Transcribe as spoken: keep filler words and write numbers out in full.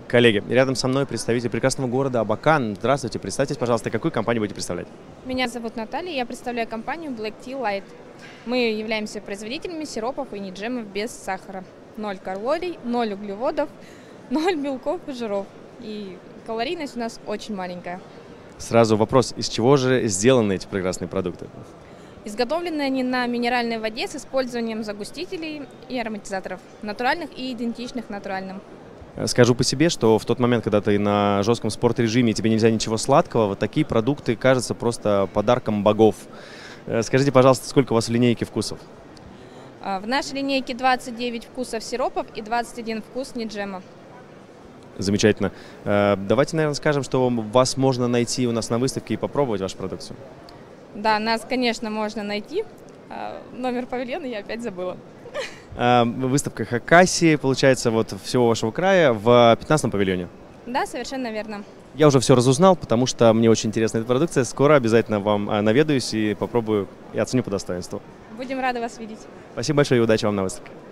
Коллеги, рядом со мной представитель прекрасного города Абакан. Здравствуйте, представьтесь, пожалуйста, какую компанию будете представлять? Меня зовут Наталья, я представляю компанию Black Tea Light. Мы являемся производителями сиропов и неджемов без сахара. Ноль калорий, ноль углеводов, ноль белков и жиров. И калорийность у нас очень маленькая. Сразу вопрос, из чего же сделаны эти прекрасные продукты? Изготовлены они на минеральной воде с использованием загустителей и ароматизаторов, натуральных и идентичных натуральным. Скажу по себе, что в тот момент, когда ты на жестком спорт-режиме и тебе нельзя ничего сладкого, вот такие продукты кажутся просто подарком богов. Скажите, пожалуйста, сколько у вас в линейке вкусов? В нашей линейке двадцать девять вкусов сиропов и двадцать один вкус неджема. Замечательно. Давайте, наверное, скажем, что вас можно найти у нас на выставке и попробовать вашу продукцию. Да, нас, конечно, можно найти. Номер павильона я опять забыла. Выставка Хакасии, получается, вот всего вашего края в пятнадцатом павильоне. Да, совершенно верно. Я уже все разузнал, потому что мне очень интересна эта продукция. Скоро обязательно вам наведаюсь и попробую и оценю по достоинству. Будем рады вас видеть. Спасибо большое и удачи вам на выставке.